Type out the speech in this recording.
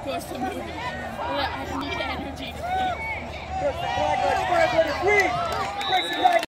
supposed to move it. I need energy to think.